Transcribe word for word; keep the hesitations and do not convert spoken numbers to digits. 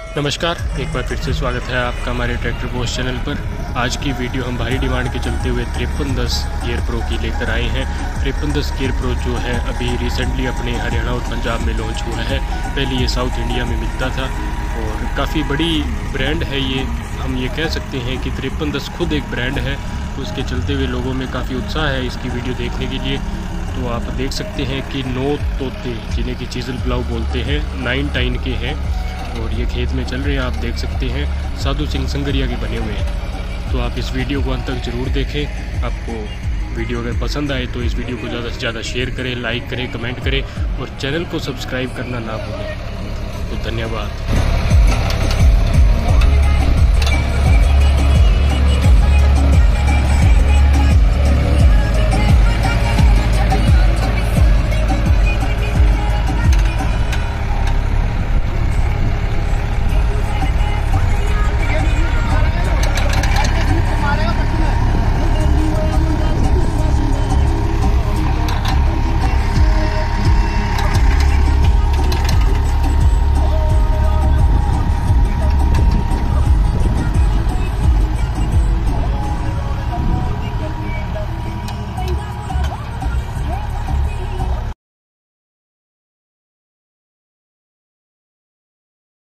नमस्कार, एक बार फिर से स्वागत है आपका हमारे ट्रैक्टर पोस्ट चैनल पर। आज की वीडियो हम भारी डिमांड के चलते हुए तिरपन दस गियर प्रो की लेकर आए हैं। तिरपन दस गियर प्रो जो है अभी रिसेंटली अपने हरियाणा और पंजाब में लॉन्च हुआ है। पहले ये साउथ इंडिया में मिलता था और काफ़ी बड़ी ब्रांड है ये। हम ये कह सकते हैं कि तिरपन दस खुद एक ब्रांड है, तो उसके चलते हुए लोगों में काफ़ी उत्साह है इसकी वीडियो देखने के लिए। तो आप देख सकते हैं कि नौ तोते, जिन्हें कि चीज़ल प्लाऊ बोलते हैं, नाइन टाइन के हैं और ये खेत में चल रहे हैं। आप देख सकते हैं साधु सिंह संगरिया के बने हुए हैं। तो आप इस वीडियो को अंत तक ज़रूर देखें। आपको वीडियो अगर पसंद आए तो इस वीडियो को ज़्यादा से ज़्यादा शेयर करें, लाइक करें, कमेंट करें और चैनल को सब्सक्राइब करना ना भूलें। तो धन्यवाद।